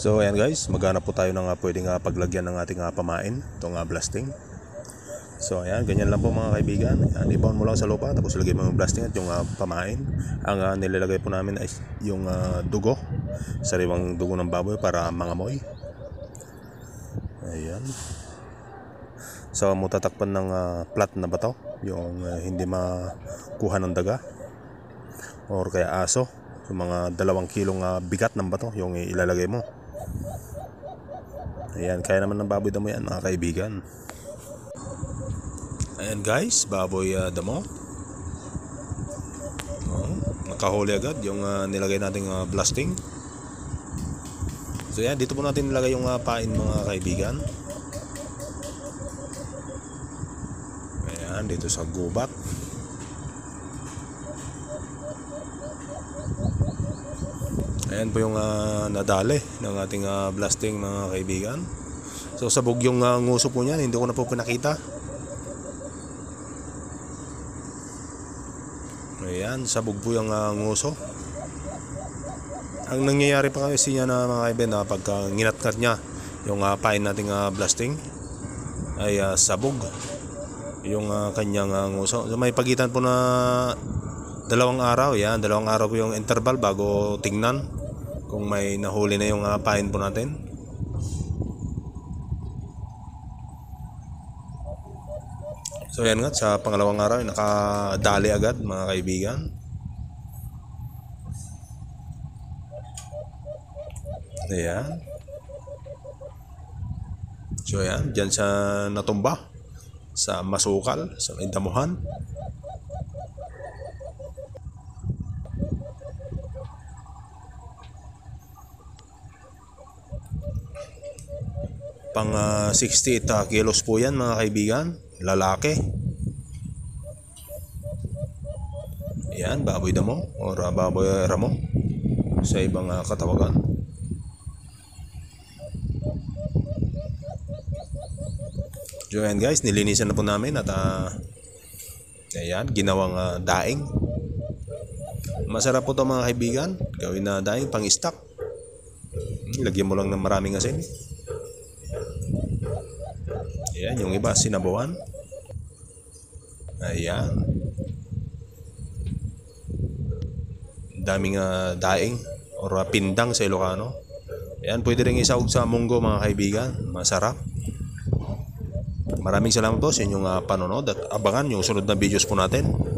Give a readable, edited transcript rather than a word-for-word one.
So ayan guys, maghanap po tayo ng pwedeng paglagyan ng ating pamain, itong blasting. So ayan, ganyan lang po mga kaibigan. Ayan, ibaon mo lang sa lupa, tapos lagay mo yung blasting at yung pamain. Ang nilalagay po namin ay yung dugo, sariwang dugo ng baboy para mangamoy. Ayan. So mutatakpan ng flat na bato, yung hindi makuha ng daga or kaya aso. Yung mga 2 kilong bigat ng bato yung ilalagay mo. Ayan, kaya naman ng baboy damo yan mga kaibigan. Ayan guys, baboy damo. Nakahuli agad yung nilagay nating blasting. So yan, dito po natin nilagay yung pain mga kaibigan. Ayan, dito sa gubat. Ayan po yung nadali ng ating blasting mga kaibigan. So sabog yung nguso po niyan, hindi ko na po pinakita. Ayan, sabog po yung nguso. Ang nangyayari pa kasi niya na mga kaibigan, pagka nginatkat niya yung pain nating blasting ay sabog yung kanyang nguso. So may pagitan po na 2 araw. Yan, 2 araw po yung interval bago tingnan kung may nahuli na yung pain po natin. So yan nga, sa pangalawang araw nakadali agad mga kaibigan. Ayan. So yan, dyan sa natumba sa masukal, sa damuhan. Pang 68 kilos po yan mga kaibigan, lalaki. Yan, baboy damo or baboy ramo sa ibang katawagan. So yan guys, nilinisan na po namin at ayan, ginawang daing. Masarap po ito mga kaibigan, gawin na daing pang stock. Lagyan mo lang ng maraming asin. Ayan, yung iba sinabawan. Ayan. Daming daing or pindang sa Ilocano. Ayan, pwede rin isahog sa munggo mga kaibigan. Masarap. Maraming salamat po sa inyong panonood at abangan yung sunod na videos po natin.